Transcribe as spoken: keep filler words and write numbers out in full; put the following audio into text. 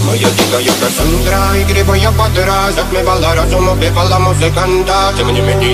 Моя дикая Кассандра, игривая подра, затмевала разум, убивала музыканта. Тем не менее